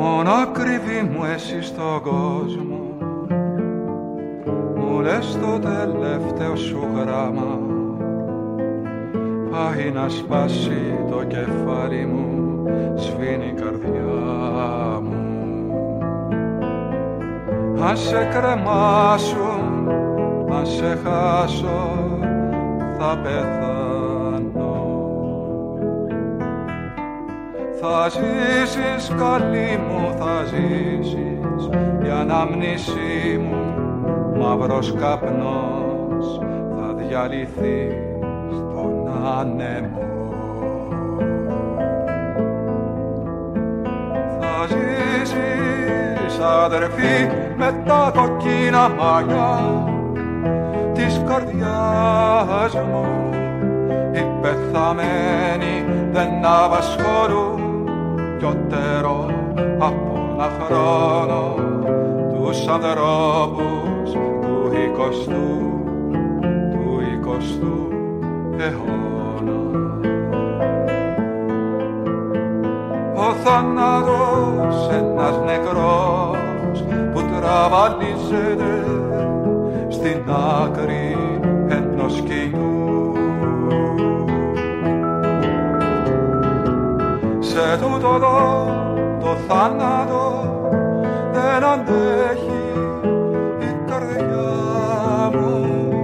μόνο ακριβή μου εσύ στον κόσμο, μου λες το τελευταίο σου γράμμα, πάει να σπάσει το κεφάλι μου, σβήνει η καρδιά μου. Αν σε κρεμάσουν, αν σε χάσω, θα πεθάνω. Θα ζήσεις καλή μου, θα ζήσεις, η ανάμνησή μου μαύρος καπνός θα διαλυθεί στον άνεμο. Θα ζήσεις αδερφή με τα κοκκίνα μαλλιά της καρδιάς μου, οι πεθαμένοι δεν απασχολούν πιότερο από ένα χρόνο τους ανθρώπους του 20ου αιώνα. Ο θάνατος ένας νεκρός που τραβαλίζεται στην άκρη ενός σκηνού. Σε τούτο εδώ το θάνατο δεν αντέχει η καρδιά μου.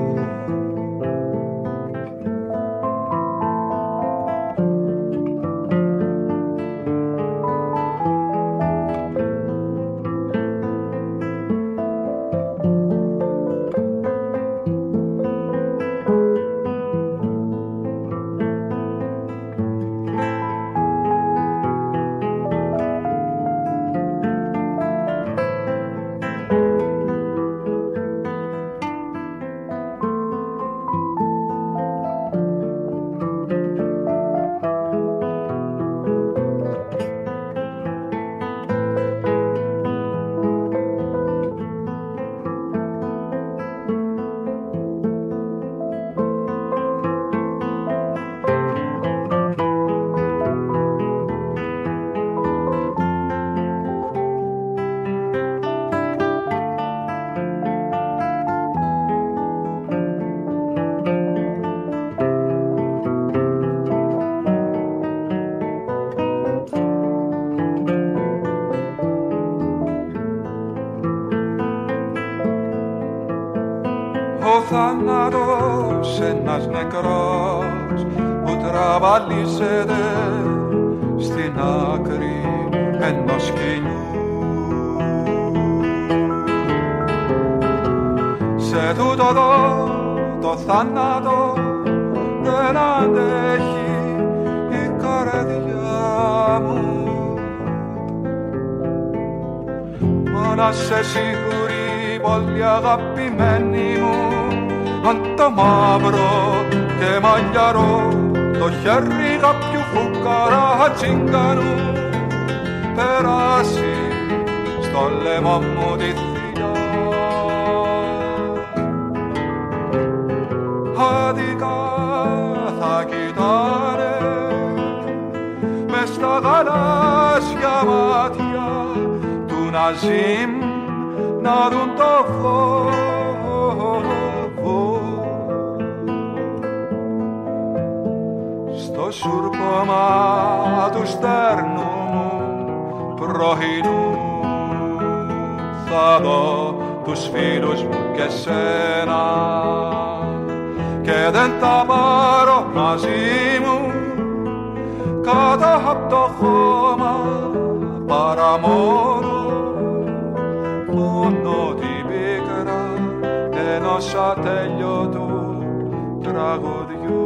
Θάνατος ένας νεκρός που τραβαλίζεται στην άκρη ενός σκηνού. Σε τούτο εδώ το θάνατο δεν αντέχει η καρδιά μου. Μα να σε σίγουρη πολύ αγαπημένη μου, αν το μαύρο και μαλλιαρό το χέρι κάποιου φουκαρά τσιγκανού περάσει στο λαιμό μου τη θηλιά. Άδικα θα κοιτάνε μες στα γαλάζια μάτια του Ναζίμ να δουν το φως. Στο σουρπώμα του στέρνου μου πρωινού θα δω τους φίλους μου και σένα και δεν τα πάρω μαζί μου κάτω απ' το χώμα παρά μόνο την πίκρα ενός ατέλειωτου τραγουδιού.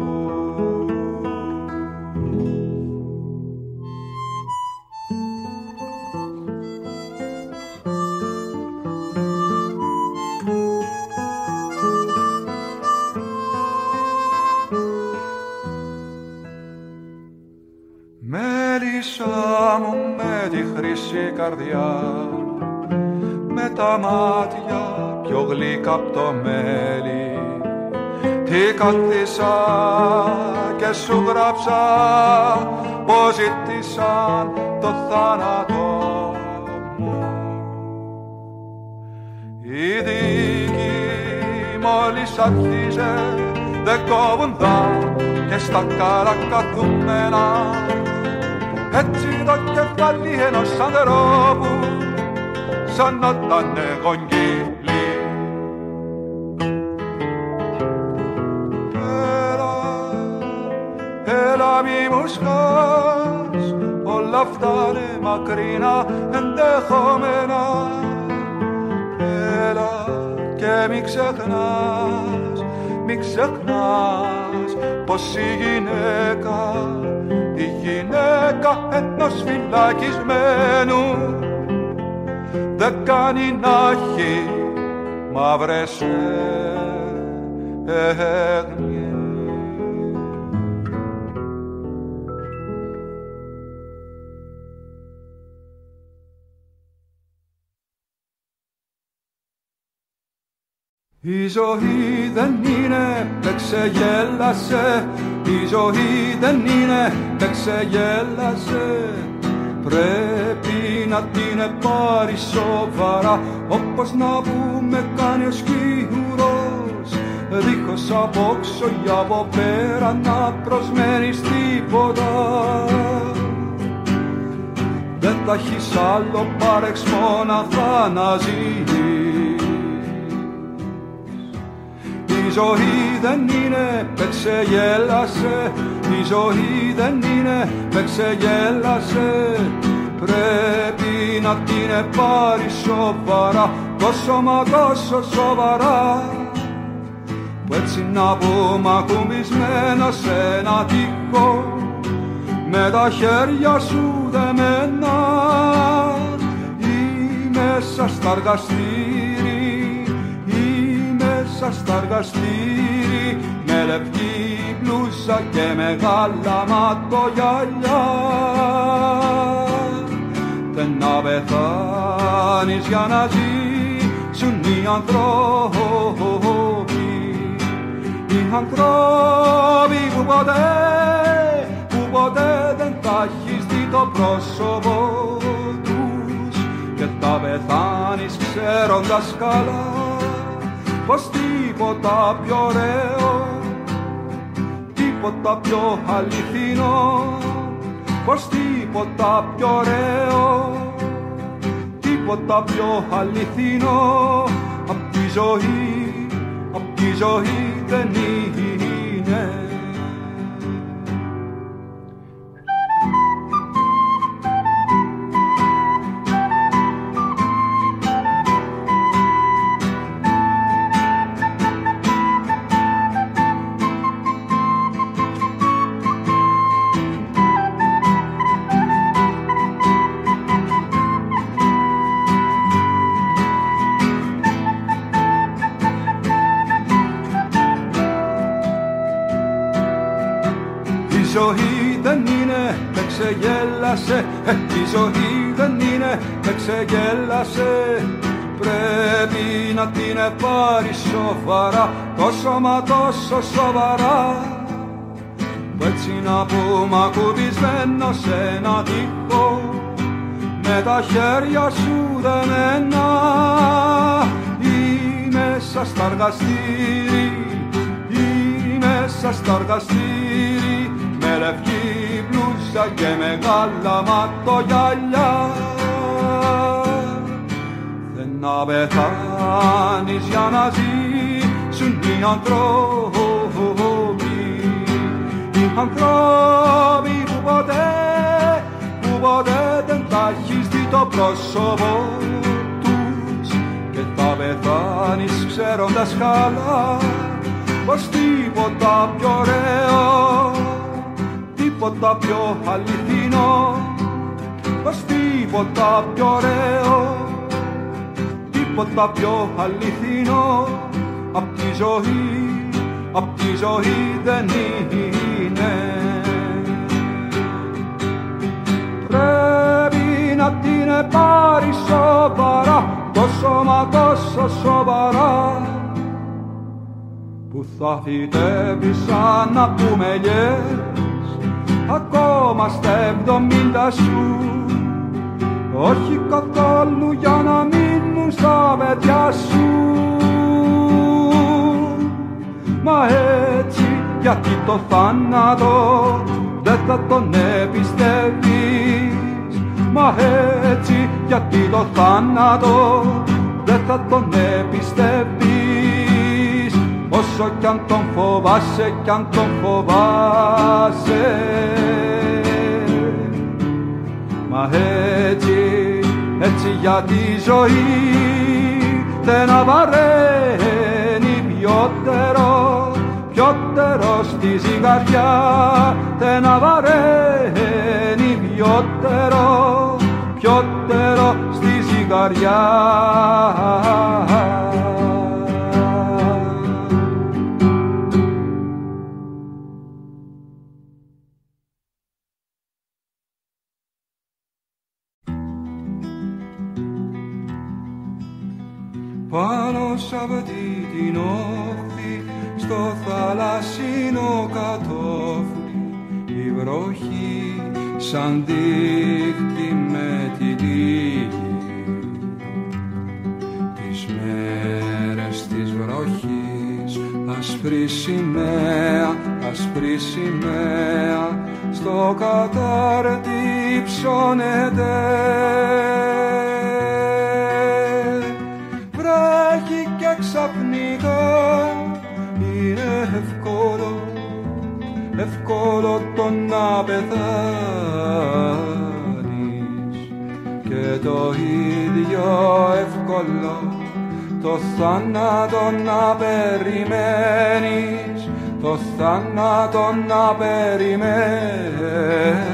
Μέλισσα μου με τη χρυσή καρδιά, με τα μάτια πιο γλυκά απ' το μέλι, τι καθίσα και σου γράψα πως ζήτησαν το θάνατο Η δίκη μόλις άρχιζε, δεν κόβουν τα και στα καρακαθούμενα. Έτσι το κεφάλι ενός ανθρώπου σαν να ήταν γογγύλι. Έλα μη μου σκάς, όλα αυτά είναι μακρινά ενδεχόμενα. Έλα και μη ξεχνάς πως η γυναίκα ενός φυλακισμένου δεν κάνει να έχει μαύρες έγνοιες. Η ζωή δεν είναι, δεν ξεγέλασε. Η ζωή δεν είναι, δεν ξεγέλασε. Πρέπει να την πάρει σοβαρά, όπως να πούμε κάνει ο σκιουρός, δίχως απόξω ή από πέρα να προσμένεις τίποτα. Δεν θα έχεις άλλο παρεξ μοναχά να ζεις. Η ζωή δεν είναι, δεν ξεγέλασε. Η ζωή δεν είναι, δεν ξεγέλασε. Πρέπει να την πάρει σοβαρά, τόσο μα τόσο σοβαρά, που έτσι να πούμε ακουμπισμένο σε ένα τοίχο, με τα χέρια σου δεμένα, ή μέσα στα εργαστήρι, ή μέσα στα εργαστήρι, με λευκή μπλούζα και μεγάλα ματογιαλιά. Δεν να πεθάνεις για να ζήσουν οι ανθρώποι, οι ανθρώποι που ποτέ δεν θα έχεις δει το πρόσωπο τους, και θα πεθάνεις ξέροντας καλά πως τίποτα πιο ωραίο, τίποτα πιο αληθινό, πως τίποτα πιο ωραίο, τίποτα πιο αληθινό απ' τη ζωή δεν είναι. Η ζωή δεν είναι, δεν ξεγέλασε. Η ζωή δεν είναι, δεν ξεγέλασε. Πρέπει να την πάρει σοβαρά, τόσο μα τόσο σοβαρά, που έτσι να πούμε ακουμπισμένο σε ένα τοίχο, με τα χέρια σου δεμένα, ή μέσα στα εργαστήρι, ή μέσα στα εργαστήρι, με λευκή μπλούζα και μεγάλα ματογιαλιά. Δεν να πεθάνεις για να ζήσουν οι ανθρώποι, οι ανθρώποι που ποτέ δεν θα έχεις δει το πρόσωπο τους, και θα πεθάνεις ξέροντας καλά πως τίποτα πιο ωραίο, τίποτα πιο αληθινό, πως τίποτα πιο ωραίο, τίποτα πιο αληθινό απ' τη ζωή δεν είναι. Πρέπει να την πάρει σοβαρά, τόσο μα τόσο σοβαρά, που θα φυτεύει σαν να πούμε yes, ακόμα στα 70 σου. Όχι καθόλου για να μείνουν πέφτουν στα παιδιά σου. Μα έτσι γιατί το θάνατο δεν θα τον εμπιστεύεις. Μα έτσι γιατί το θάνατο δεν θα τον εμπιστεύεις. Όσο κι αν τον φοβάσαι, κι αν τον φοβάσαι. Μα έτσι για τη ζωή δεν αβαραίνει πιότερο στη ζυγαριά, δεν αβαραίνει πιότερο στη ζυγαριά. Πάνω σ' αυτή την όχθη, στο θαλασσινό κατόφλι, η βροχή σαν δίχτυ με τη λίγη. Τις μέρες της βροχής ασπρή σημαία στο κατάρτι ψώνεται. Βρέχει και ξαφνικά είναι εύκολο το να πεθάνεις, και το ίδιο εύκολο το θάνατο να περιμένεις, το θάνατο να περιμένεις.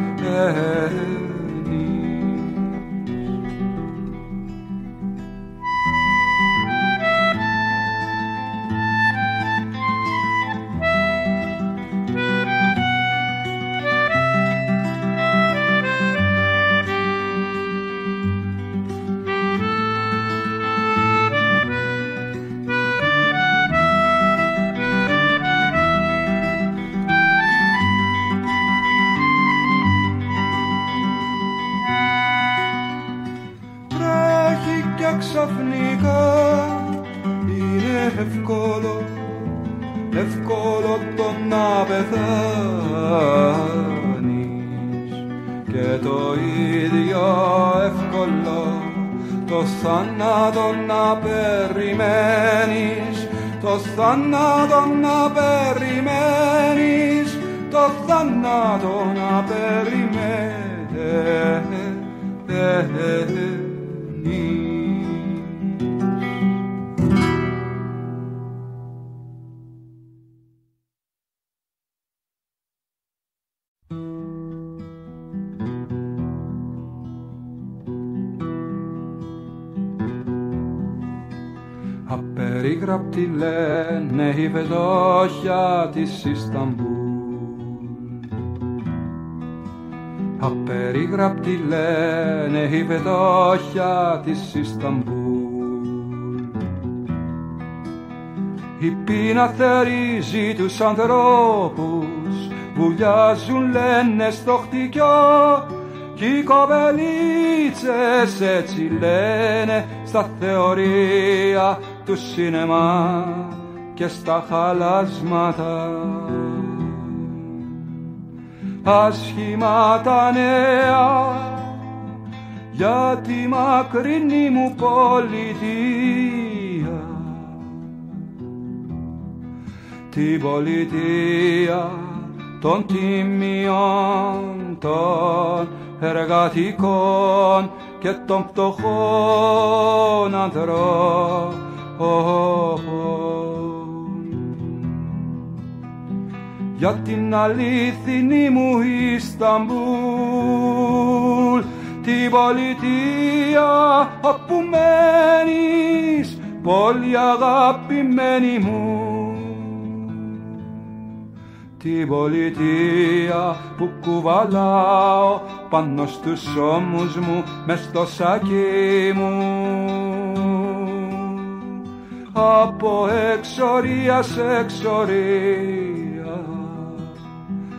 Ξαφνικά είναι εύκολο το να πεθάνεις, και το ίδιο εύκολο το θάνατο να περιμένεις, το θάνατο να περιμένεις, το θάνατο να περιμένεις. Απερίγραπτη λένε η βεδόχια της Ισταμπούλ. Απερίγραπτη λένε η βεδόχια της Ισταμπούλ. Η πείνα θερίζει τους ανθρώπους, βουλιάζουν λένε στο χτυκιό, κι οι κοπελίτσες έτσι λένε στα θεωρία του σινεμά και στα χαλάσματα. Άσχημα τα νέα για τη μακρινή μου πολιτεία, την πολιτεία των τιμιών, των εργατικών και των φτωχών ανθρώπων. Για την αλήθινη μου Ισταμπούλ, την πολιτεία όπου μένεις, πόλη αγαπημένη μου, την πολιτεία που κουβαλάω πάνω στους ώμους μου, μες στο σακί μου. Από εξορία σε εξορία,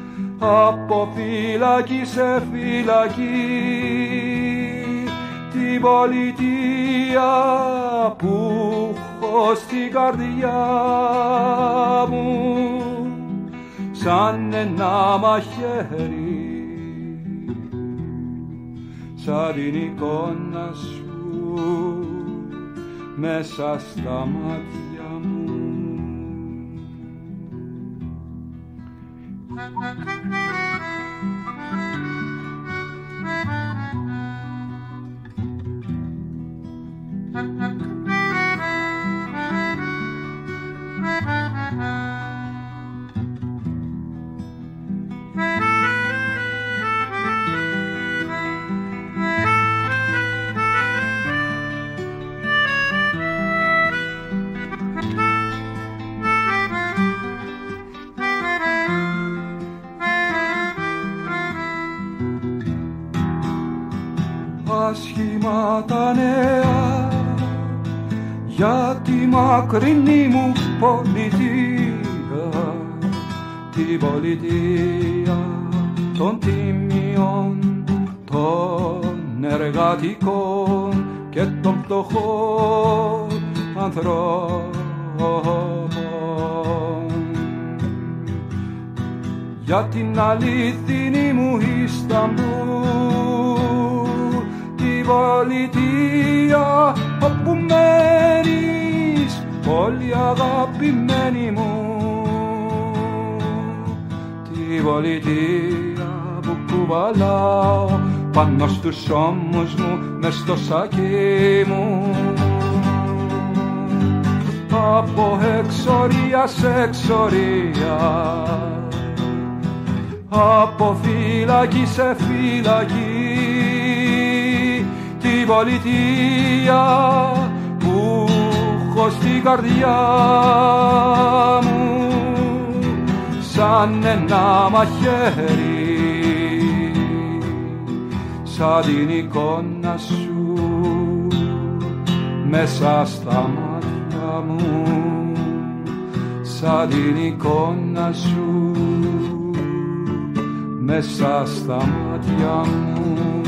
από φυλακή σε φυλακή, τη την πολιτεία που έχω στην καρδιά μου σαν ένα μαχαίρι, σαν την εικόνα σου μέσα στα μάτια μου. Άσχημα τα νέα για τη μακρινή μου πολιτεία, την πολιτεία των τιμιών, των εργατικών και των φτωχών ανθρώπων. Για την αλήθινη μου Ισταμπούλ, την πολιτεία όπου μένεις, πολύ αγαπημένη μου, την πολιτεία που κουβαλάω πάνω στους ώμους μου, μες στο σακί μου. Από εξορία σε εξορία, από φύλακη σε φύλακη, την πολιτεία που έχω στην καρδιά μου σαν ένα μαχαίρι, σαν την εικόνα σου μέσα στα μάτια μου, σαν την εικόνα σου μέσα στα μάτια μου.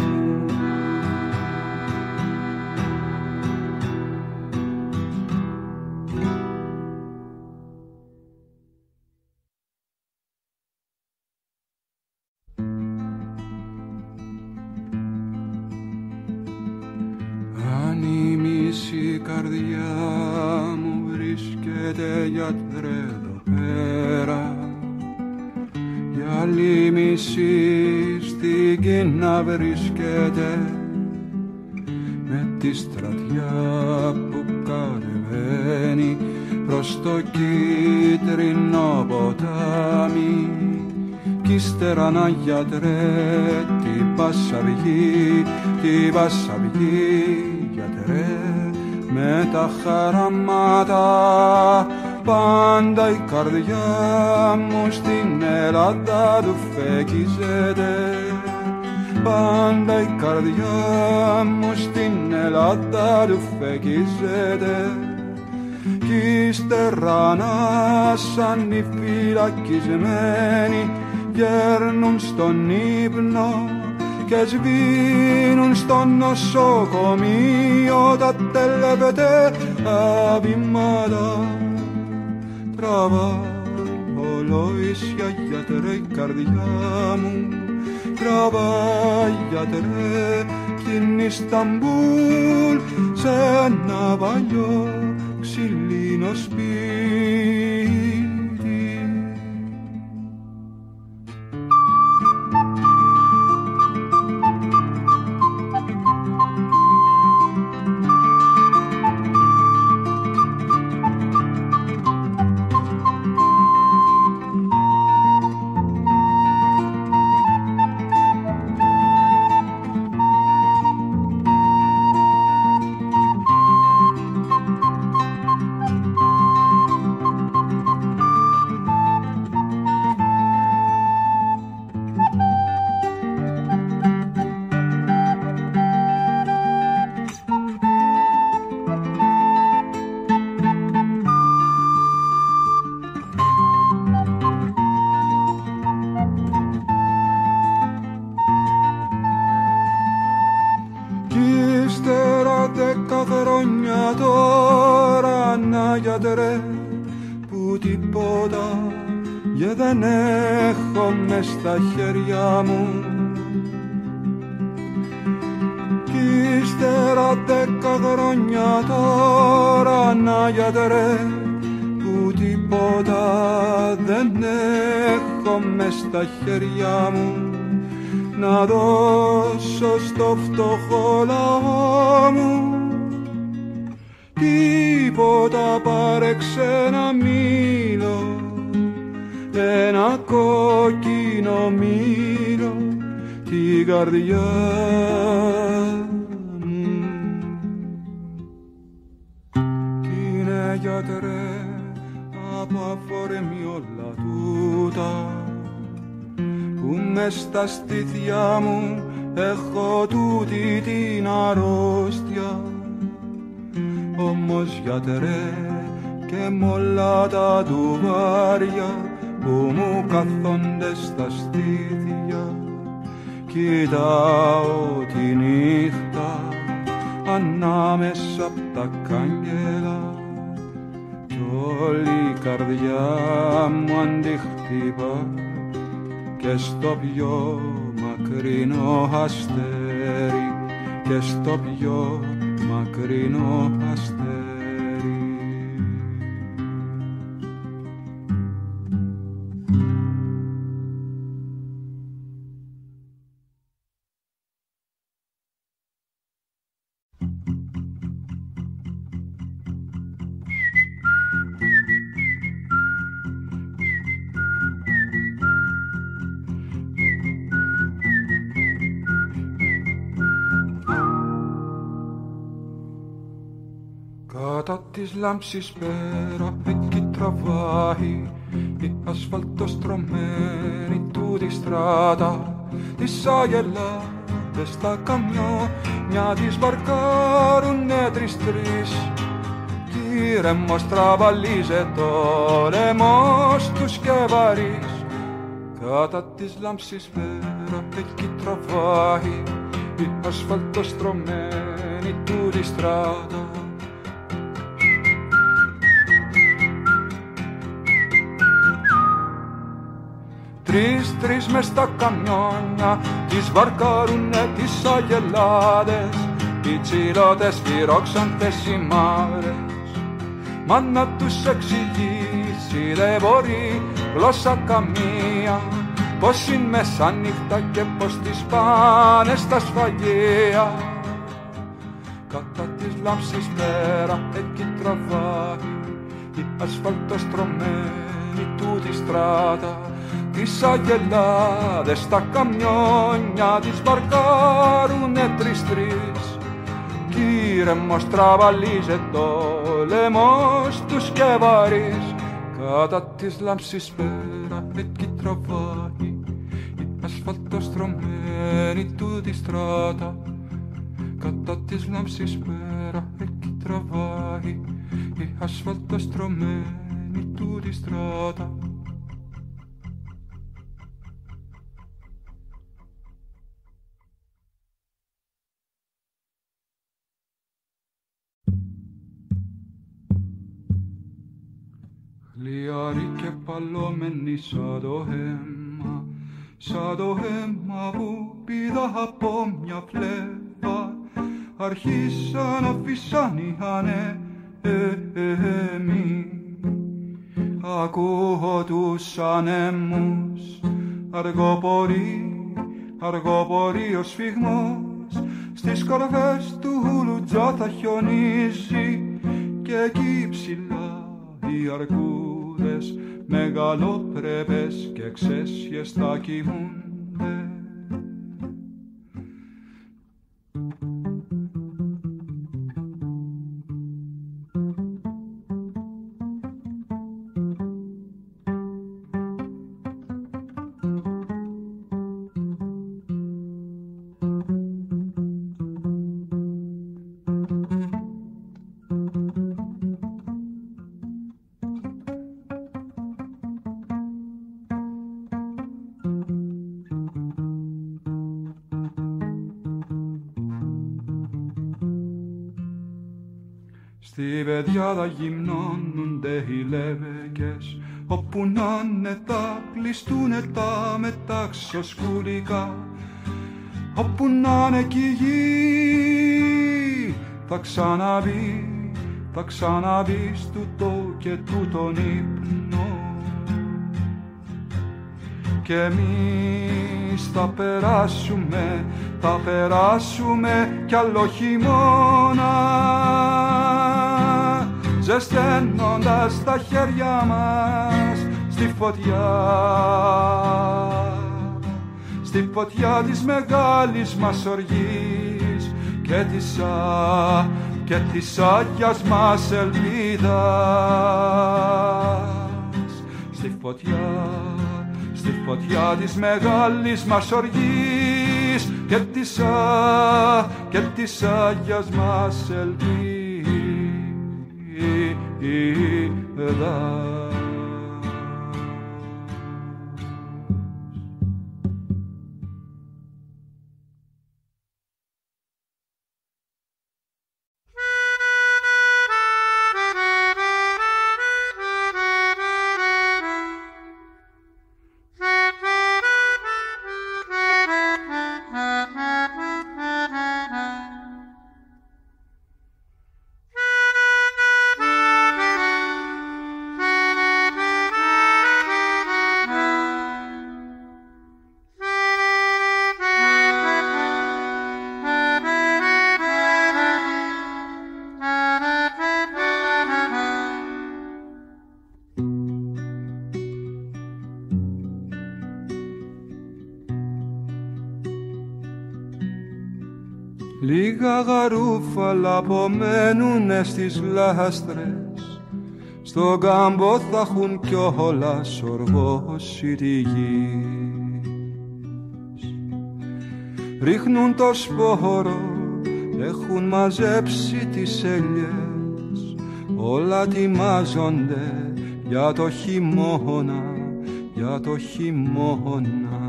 Αν η μισή καρδιά μου βρίσκεται, γιατρέ, εδώ πέρα, η άλλη μισή στην Κίνα βρίσκεται, με τη στρατιά που κατεβαίνει προς το κίτρινο ποτάμι, κι ύστερα να, γιατρέ, τι Πασαργή, τι Πασαργή, γιατρέ, με τα χαραμάτα πάντα η καρδιά μου στην Ελλάδα του φεγγίζεται, πάντα η καρδιά μου στην Ελλάδα του φεγγίζεται, κι ύστερα να σαν οι φυλακισμένοι γέρνουν στον ύπνο και σβήνουν στο νοσοκομείο τα τελεπετέα βήματα. Τραβά ολόησια, γιατρέ, η καρδιά μου, τραβά, γιατρέ, την Ισταμπούλ σε ένα παλιό ξυλίνο σπίτι. γιατρέ που τίποτα δεν έχω μες στα χέρια μου. Κι ύστερα 10 χρόνια τώρα να γιατρέ που τίποτα δεν έχω μες στα χέρια μου να δώσω στο φτωχό λαό μου. Τίποτα πάρε ξένα μήλο, ένα κόκκινο μήλο την καρδιά μου. Τι είναι γιατρέ από αφορμή όλα τούτα που μες στα στήθια μου έχω τούτη την αρρώστια. Όμως γιατρέ και μ' όλα τα ντουβάρια που μου καθόνται στα στήθια κοιτάω τη νύχτα ανάμεσα απ' τα κάγκελα κι όλη η καρδιά μου αντιχτύπα και στο πιο μακρινό αστέρι και στο πιο μακρινό αστέρι. Κατά της λάμψης πέρα εκεί τραβάει η ασφαλτοστρωμένη του τη στράτα τις αγελάδες στα καμιόνια της βαρκάρουνε 3-3 κι ήρεμος τραβαλίζε το λαιμός τους και βαρύς. Κατά της λάμψης πέρα εκεί τραβάει η ασφαλτοστρωμένη του τη στράτα Τρεις μες στα καμιόνια τις βαρκάρουνε τις αγελάδες οι τσιρώτες φυρώξαντες οι μαύρες. Μα να τους εξηγήσει δεν μπορεί γλώσσα καμία πως είναι μεσάνυχτα και πως τις πάνε στα σφαγεία. Κατά της λάμψης πέρα εκεί τραβάει η ασφαλτοστρωμένη του τη στράτα τις αγελάδες στα καμιόνια τις βαρκάρουνε 3-3 κι ήρεμος τραβαλίζε το λαιμός τους και βαρύς. Κατά της λάμψης πέρα εκεί τραβάει η ασφαλτοστρωμένη του τη στράτα. Κατά της λάμψης πέρα εκεί τραβάει η ασφαλτοστρωμένη του τη στράτα. Χλιάρη και παλωμένη σαν το αίμα που πήδα από μια φλέβα αρχίσαν να φυσάν οι ανέμοι. Ακούω τους ανέμους αργοπορεί ο σφιγμός στις κορφές του Λουτζά θα χιονίζει και εκεί ψηλά οι αρκούδες μεγαλόπρεπες και ξέσιες θα κοιμούνται. Στη πεδιάδα γυμνώνονται οι λέβεκες, όπου να'ναι θα κλειστούνε τα μεταξοσκουλικά. Όπου να'ναι κι η γη θα ξαναβεί στούτο και τούτον ύπνο. Κι εμείς θα περάσουμε κι άλλο χειμώνα, ζεσταίνοντας τα χέρια μας στη φωτιά της μεγάλης μας οργής και της άγιας μας ελπίδας. Στη φωτιά της μεγάλης μας οργής και της άγιας μας ελπίδας. Λίγα γαρούφαλα απομένουνε στις λάστρες, στον κάμπο θα έχουν κιόλας οργώσει τη γη. Ρίχνουν το σπόρο, έχουν μαζέψει τις έλιες, όλα τιμάζονται για το χειμώνα, για το χειμώνα.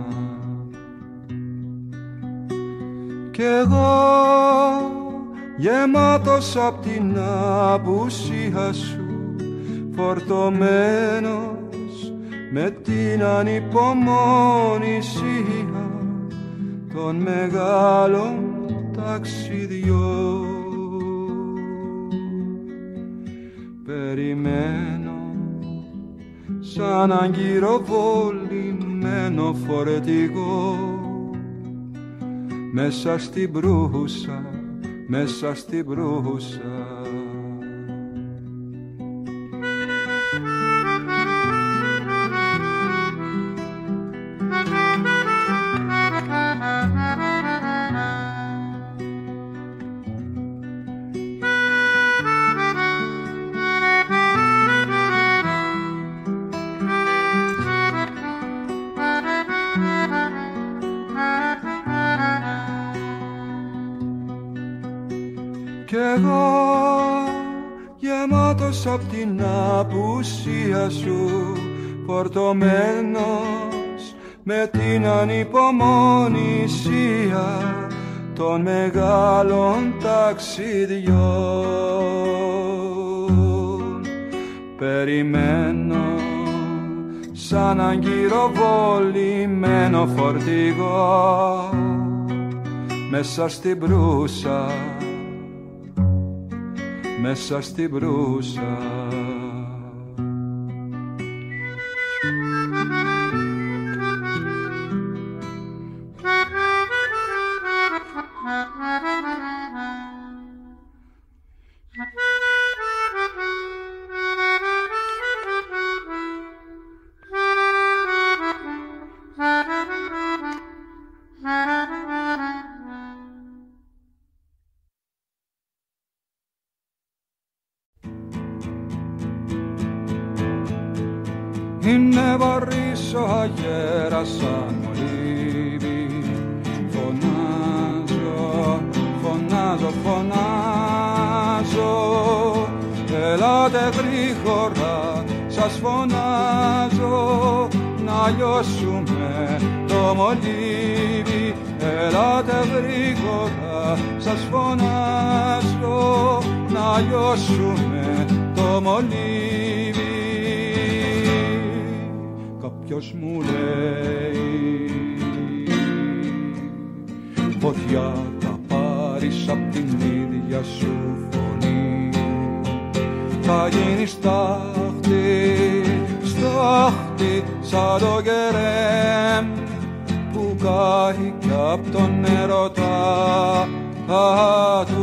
Κι εγώ γεμάτος απ' την απουσία σου, φορτωμένος με την ανυπομονησία των μεγάλων ταξιδιών. Περιμένω σαν αγκυροβολημένο φορετικό μέσα στην μπρούσα, μέσα στην μπρούσα. Κι εγώ γεμάτος απ' την απουσία σου, φορτωμένος με την ανυπομονησία των μεγάλων ταξιδιών. Περιμένω σαν αγκυροβολημένο φορτηγό μέσα στην μπρούσα, μέσα στην μπρούσα. Είναι βαρύς ο αγέρας σαν μολύβι. Φωνάζω, φωνάζω, φωνάζω. Ελάτε γρήγορα, σας φωνάζω, να λιώσουμε το μολύβι. Ελάτε γρήγορα, σας φωνάζω, να λιώσουμε το μολύβι. Κάποιος μου λέει φωτιά θα πάρεις απ' την ίδια σου φωνή. Θα γίνεις στάχτη, στάχτη σαν το κερέμ που κάει κι απ' τον έρωτα του.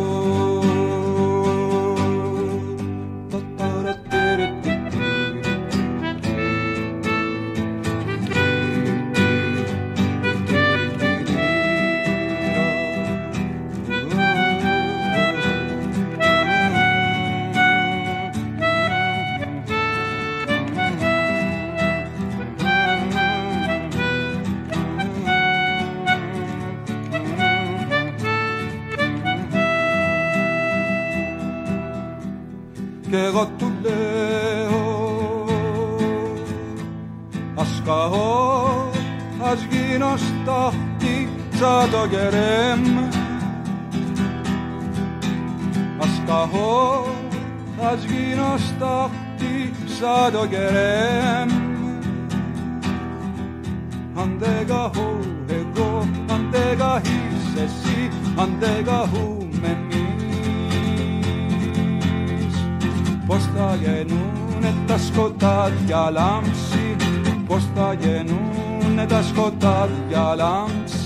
Κι εγώ του λέω ας καώ, ας γίνω στάχτη σαν το κερέμ. Ας καώ, ας γίνω στάχτη σαν το κερέμ. Αν δεν καώ εγώ, αν δεν καείς εσύ, αν δεν καούμε εμείς, πώς θα γεννούνε τα σκοτάδια λάμψη, πώς θα γεννούνε τα σκοτάδια λάμψη.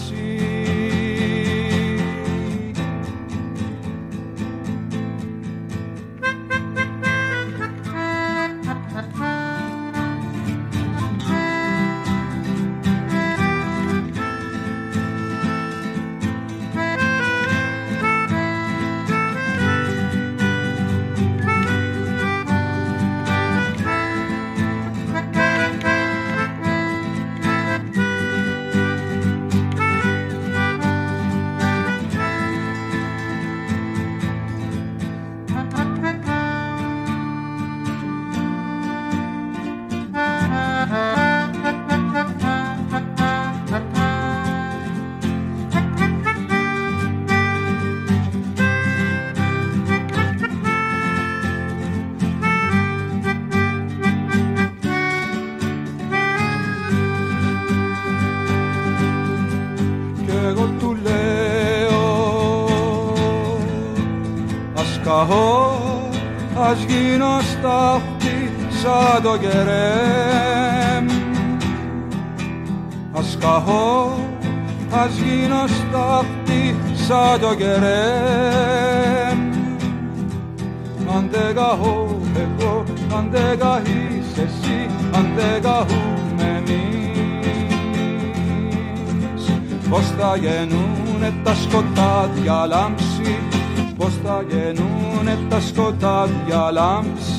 Ας γίνω στάχτη σαν το κερέμ. Ας καώ, ας γίνω στάχτη σαν το κερέμ. Αν δεν καώ εγώ, αν δεν καείς εσύ, αν δεν καούμε εμείς, πώς θα γεννούνε τα σκοτάδια λάμψη, πώς θα γεννούνε τα σκοτάδια λάμψη.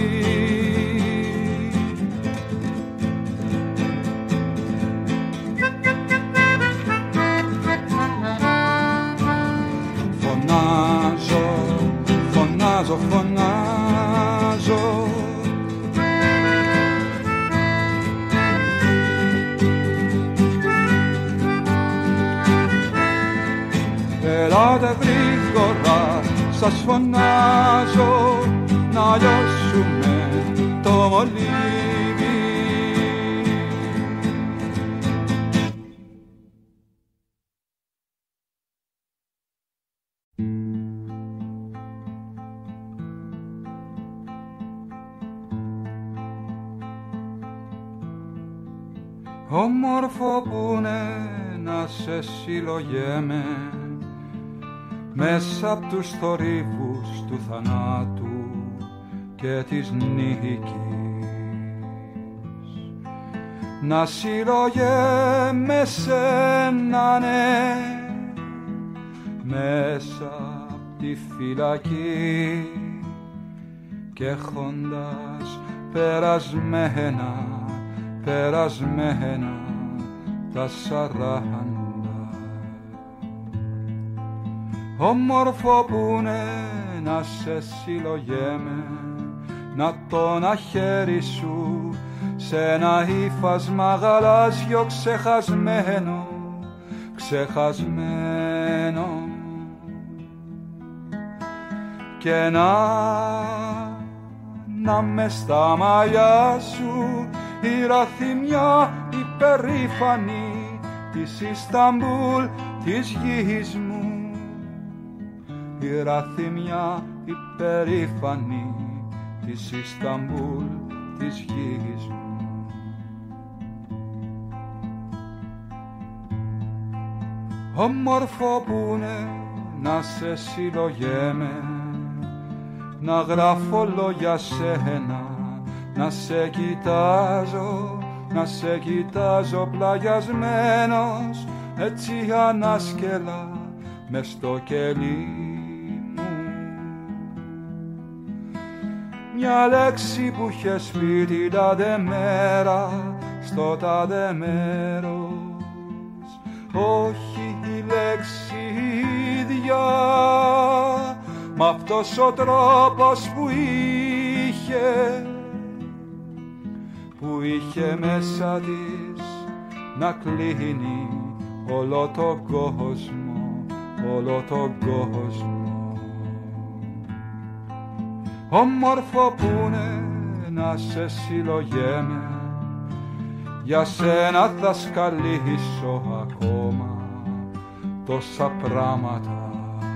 Φωνάζω, φωνάζω, φωνάζω, ελάτε γρήγορα, σας φωνάζω, να λιώσουμε το μολύβι. Όμορφο που είναι να σε συλλογέμαι μέσα απ' τους θορύβους του θανάτου και της νίκης, να συλλογέμαι σένα, ναι, μέσα απ' τη φυλακή και έχοντας περασμένα, περασμένα τα 40. Όμορφο που είναι να σε συλλογέμαι, να το να χέρι σου σε ένα ύφασμα γαλάζιο ξεχασμένο, ξεχασμένο, και να μες στα μαλλιά σου η ραθυμιά υπερήφανη της Ισταμπούλ της γης μου, η ραθυμιά υπερήφανη της Ισταμπούλ της γης μου. Όμορφο που είναι να σε συλλογέμαι, να γράφω λόγια σένα, να σε κοιτάζω πλαγιασμένος έτσι ανάσκελα μες στο κελί μου. Μια λέξη που είχες πει την τάδε μέρα στο τάδε μέρος, όχι η λέξη ίδια, μ' αυτός ο τρόπος που είχε μέσα της να κλείνει όλο τον κόσμο, όλο τον κόσμο. Όμορφο που είναι να σε συλλογέμαι, για σένα θα σκαλίσω ακόμα τόσα πράγματα.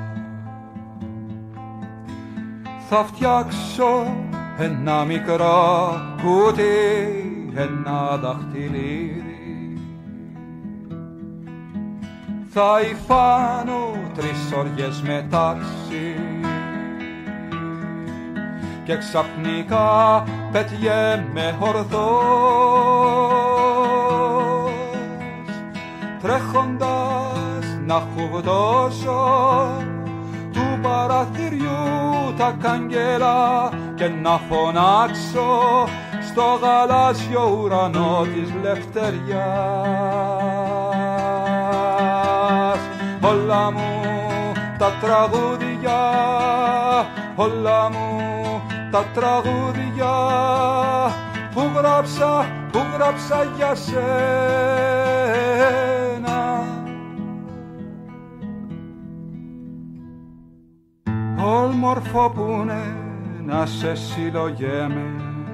Θα φτιάξω ένα μικρό κουτί, ένα δαχτυλίδι, θα υφάνω 3 όριες μετάξι και ξαφνικά πετιέμαι ορθός, τρέχοντας να χουβδώσω του παραθυριού τα καγγέλα και να φωνάξω στο γαλάζιο ουρανό της λευτεριάς. Όλα μου τα τραγούδια, όλα μου τα τραγούδια που γράψα για σένα. Όμορφο που είναι να σε συλλογέμαι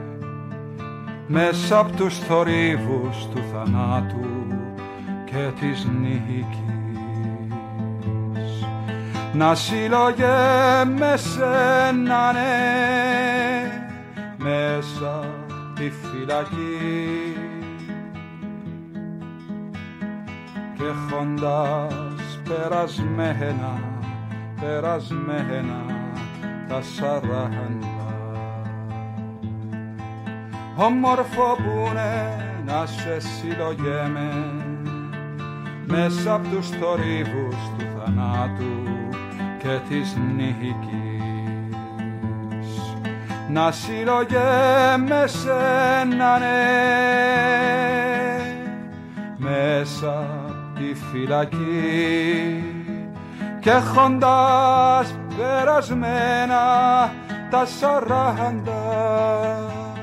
μέσα απ' τους θορύβους του θανάτου και της νίκης, να συλλογέμαι σένα, ναι, μέσα τη φυλακή και έχοντας περασμένα τα 40. Όμορφο που είναι να σε συλλογέμαι μέσα απ' τους θορύβους του θανάτου και της νίκης, να συλλογέμαι σένα, ναι, μέσα τη φυλακή και έχοντας περασμένα τα 40.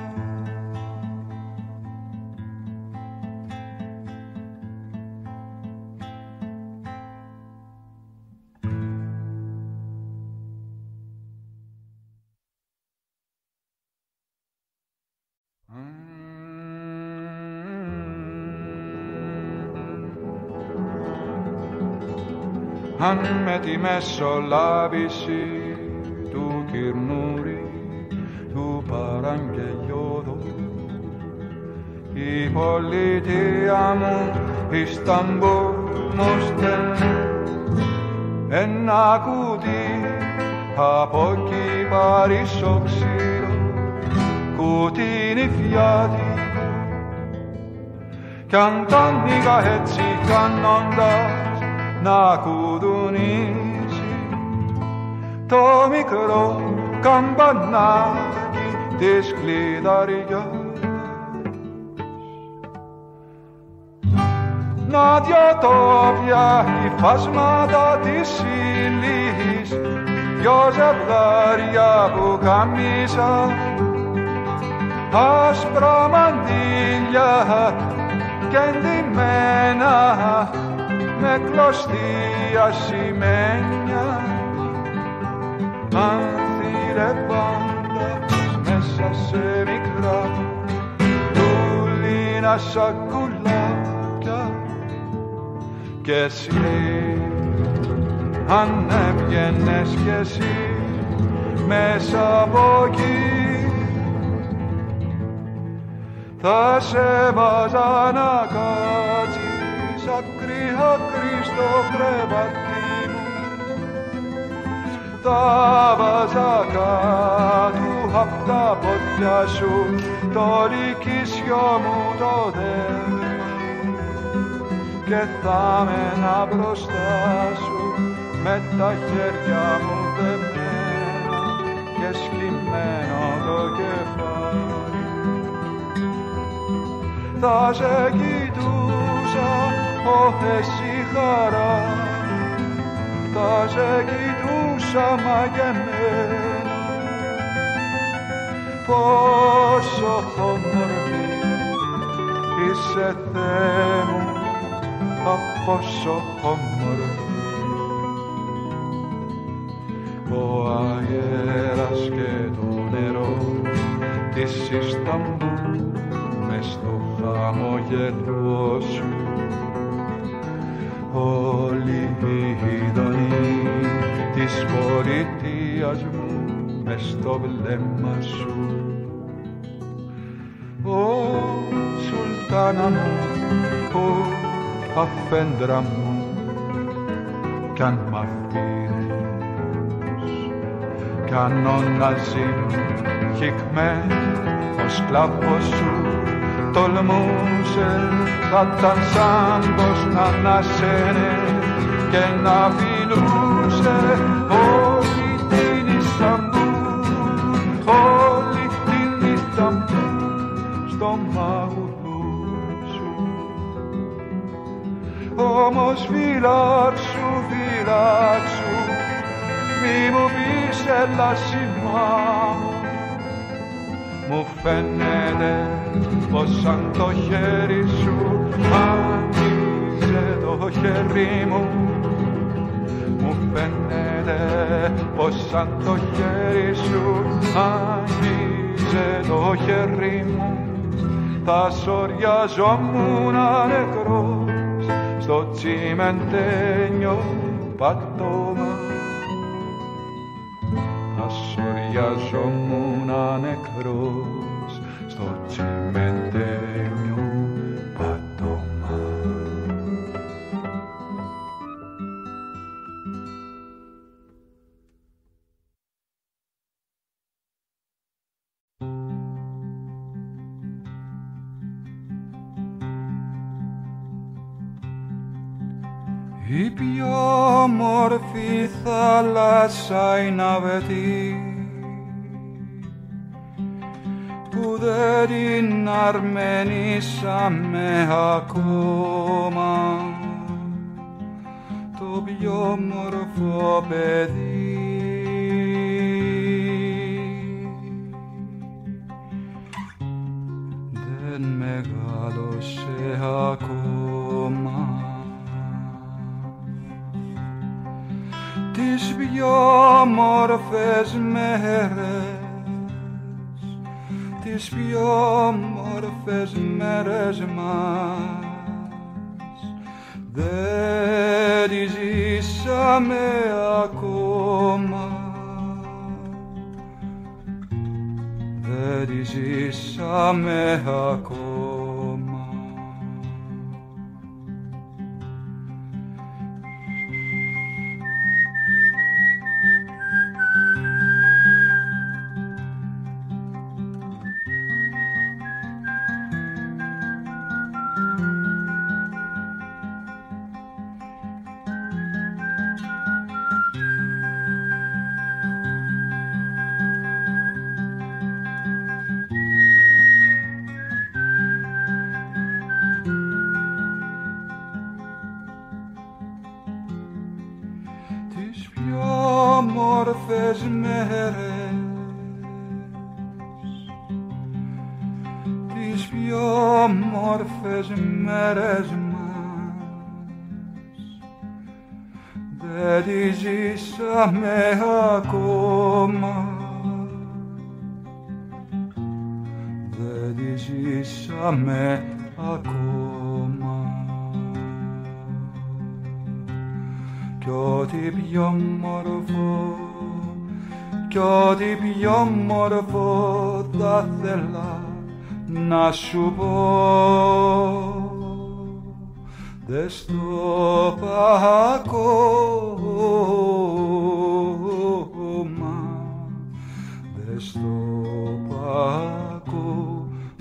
Αν με τη μεσολάβηση του Κυρνούρη, του παραγγελιώδου, η πολιτεία μου Ισταμπούλ μου στέλνει ένα κουτί από εκεί Παρίσο ξύλο, κουτί νηφιάτικο, κι αν το ανοίγα έτσι κάνοντας να κουδουνίζει το μικρό καμπανάκι της κλειδαριάς, να διατόπια υφάσματα της ύλης, δυο ζευγάρια που καμίζα, άσπρα μαντήλια και εντυμένα με κλωστή ασημένια, άνθη λεβάντα μέσα σε μικρά τουλίνα σακουλάκια κι εσύ αν έβγαινες κι εσύ μέσα από εκεί θα σε βάζα να κάτσεις άκρη στο κρεβάτι μου τα βάζα κάτω απ' τα πόδια σου το λυκίσιο μου το δέρμα και θα μένα μπροστά σου με τα χέρια μου δεμένα και σκυμμένο το κεφάλι θα σε κοιτούσα εσύ χαρά θα σε κοιτούσα μαγεμένα πόσο όμορφη είσαι Θεέ μου πόσο όμορφη ο αέρας και το νερό της Ισταμπούλ μες στο χαμογελό σου όλοι οι ειδονοί της πολιτείας μου μες στο βλέμμα σου Ω Σουλτάνα μου, ω αφέντρα μου κι αν μ' αφήνεις κι αν ο Ναζίμ Χικμέ ο σκλάβος σου τολμούσε θα ήταν σαν πως να ανασένε και να φιλούσε όλη την Ισταμπούλ όλη την Ισταμπούλ στο μαγουλού σου όμως φυλάξου μη μου πεις έλα σημά μου φαίνεται πως σαν το χέρι σου άγγιζε το χέρι μου μου φαίνεται πως σαν το χέρι σου άγγιζε το χέρι μου θα σοριαζόμουν νεκρός στο τσιμεντένιο πατώμα θα σοριαζόμουν νεκρός στο τσιμεντένιο πατώμα. Η πιο όμορφη θάλασσα είναι αβετή που δεν την αρμενήσαμε ακόμα το πιο όμορφο παιδί δεν μεγάλωσε ακόμα τις πιο όμορφες μέρες τις πιο όμορφες μέρες μας δεν τις ζήσαμε ακόμα δεν τις ζήσαμε ακόμα όμορφες μέρες τις πιο όμορφες μέρες μας δεν τις ζήσαμε ακόμα δεν τη ζήσαμε ακόμα. Κι ό,τι πιο μορφό, κι ό,τι πιο μορφό θα θέλα να σου πω, δε στο πα ακόμα, δε στο πα ακόμα.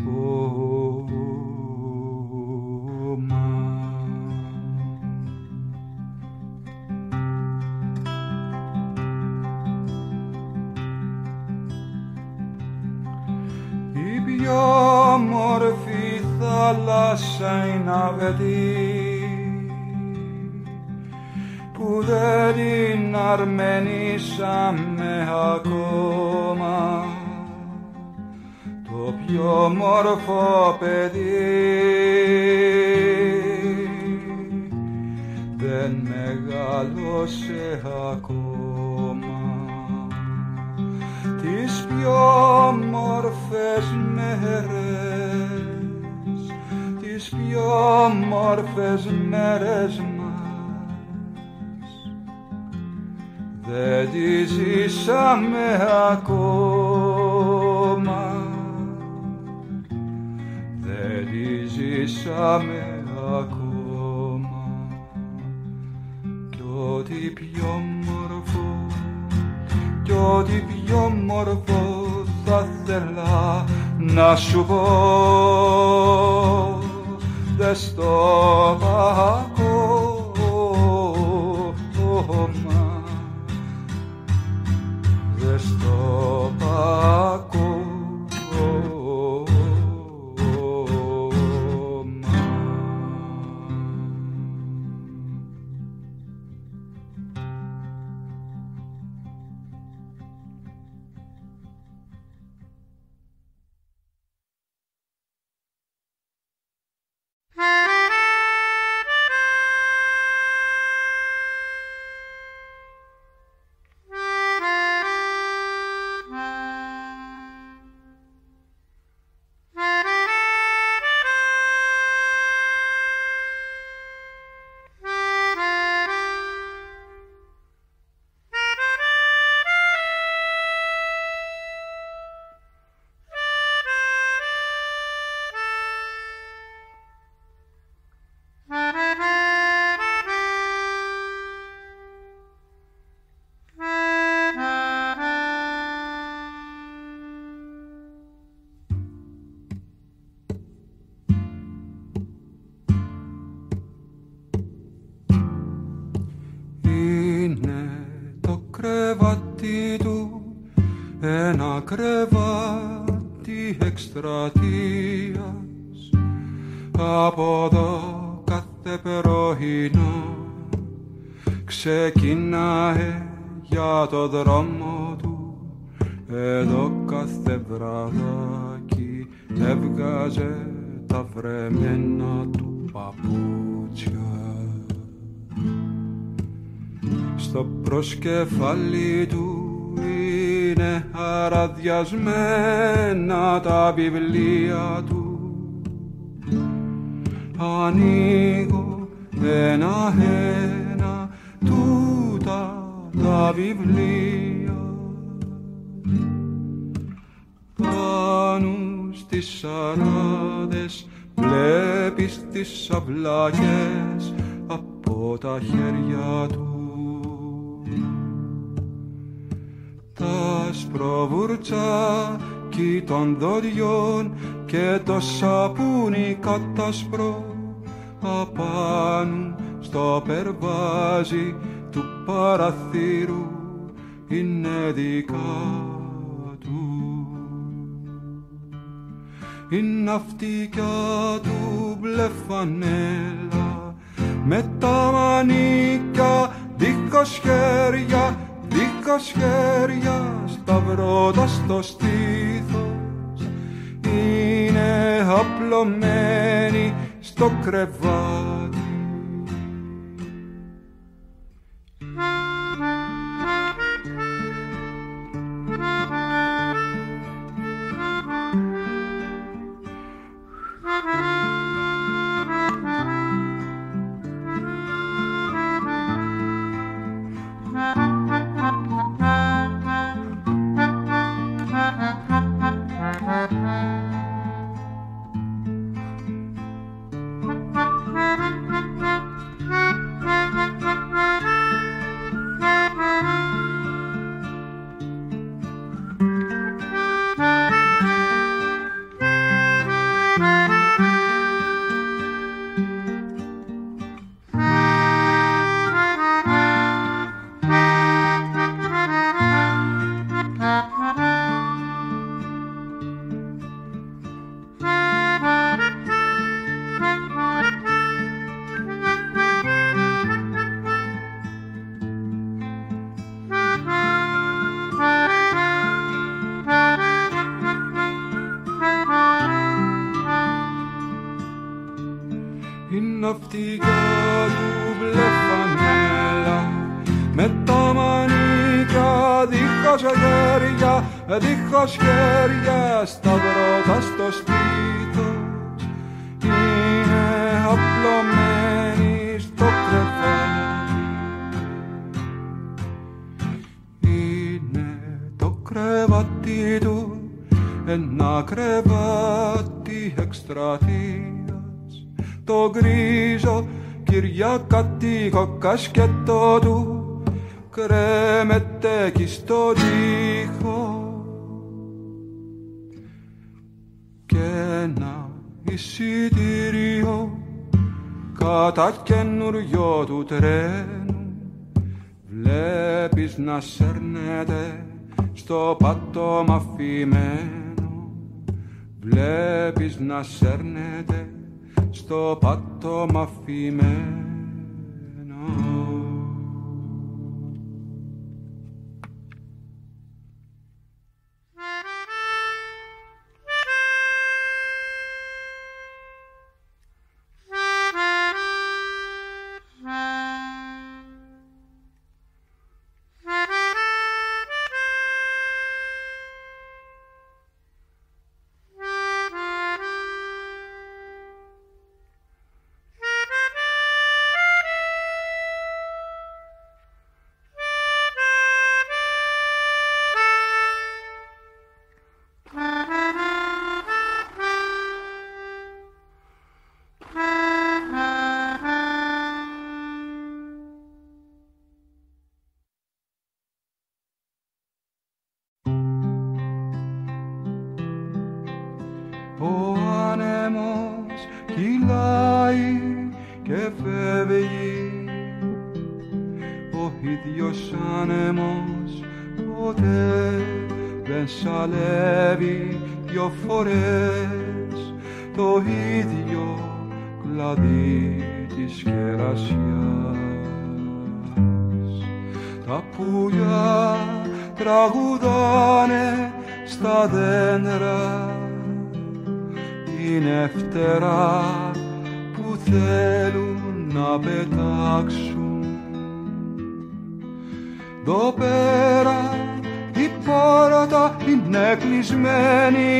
Η πιο όμορφη θάλασσα είναι αβετή, που δεν την αρμενήσαμε ακόμα. Το πιο μόρφο παιδί δεν μεγάλωσε ακόμα. Τις πιο όμορφες μέρες, τις πιο όμορφες μέρες μας δεν τις ζήσαμε ακόμα, δεν τις ζήσαμε ακόμα. Κι ό,τι πιο μορφό, κι ό,τι πιο μορφό θα θέλα να σου πω, δε στο πα ακόμα, δε στο πα ακόμα. Ένα κρεβάτι εκστρατείας, από εδώ κάθε πρωινό ξεκινάει για το δρόμο του. Εδώ κάθε βραδάκι έβγαζε τα βρεμένα του παπούτσια. Στο προσκεφάλι του είναι αραδιασμένα τα βιβλία του. Ανοίγω ένα-ένα τούτα τα βιβλία. Πάνω στις αράδες βλέπεις τις αυλάκες από τα χέρια του. Τα σπροβουρτσάκι των δόντιων και το σαπούνι κατάσπρο απάνω στο περβάζι του παραθύρου είναι δικά του. Η ναυτικιά του μπλε φανέλα με τα μανίκια δίχως χέρια, δίχως χέρια σταυρώτα στο στήθος, είναι απλωμένη στο κρεβάτι. ναυτικά του μπλε φανέλα, με τα μανίκια δίχως χέρια, δίχως χέρια, σταυρώτα στο στήθος, είναι απλωμένη στο κρεβάτι. Είναι το κρεβάτι του ένα κρεβάτι εκστρατείας, το γκρίζο κυριακάτικο κασκέτο του κρέμεται κι στο τοίχο, και ένα εισιτήριο κατά καινούριο του τρένου βλέπεις να σέρνεται στο πάτωμα αφημένο, βλέπεις να σέρνεται στο πάτωμα αφημένο. Ο άνεμος κυλάει και φεύγει, ο ίδιος άνεμος ποτέ δεν σαλεύει δυο φορές το ίδιο κλαδί της κερασιάς. Τα πουλιά τραγουδάνε στα δέντρα, είναι φτερά που θέλουν να πετάξουν. Εδώ πέρα η πόρτα είναι κλεισμένη,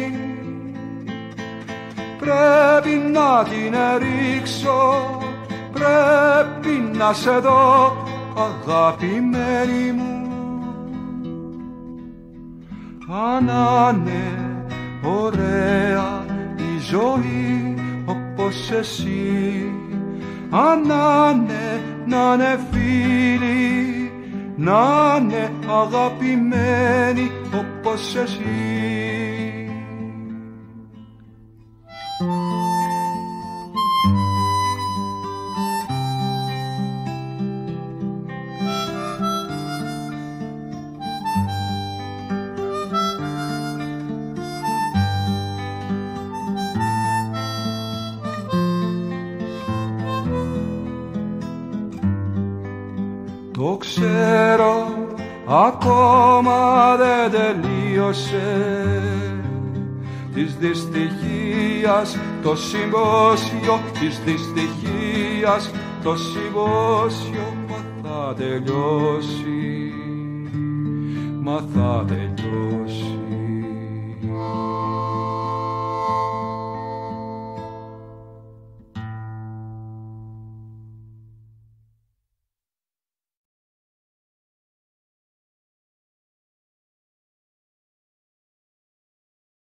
πρέπει να την ρίξω, πρέπει να σε δω αγαπημένη μου. Αν είναι ωραία η ζωή όπως εσύ, αν να είναι φίλοι, να είναι αγαπημένοι όπως εσύ. Το ξέρω, ακόμα δεν τελείωσε της δυστυχίας το συμπόσιο, της δυστυχίας το συμπόσιο, μα θα τελειώσει, μα θα τελειώσει.